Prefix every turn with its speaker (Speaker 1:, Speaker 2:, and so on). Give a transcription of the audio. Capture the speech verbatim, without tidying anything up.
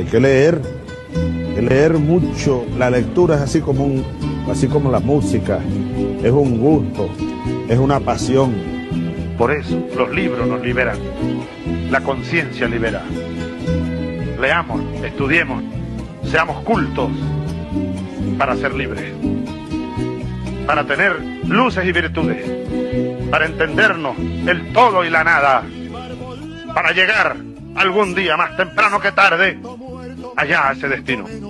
Speaker 1: que leer, que leer mucho. La lectura es así como un, así como la música, es un gusto, es una pasión.
Speaker 2: Por eso los libros nos liberan, la conciencia libera. Leamos, estudiemos, seamos cultos para ser libres, para tener luces y virtudes, para entendernos el todo y la nada, para llegar algún día más temprano que tarde allá a ese destino.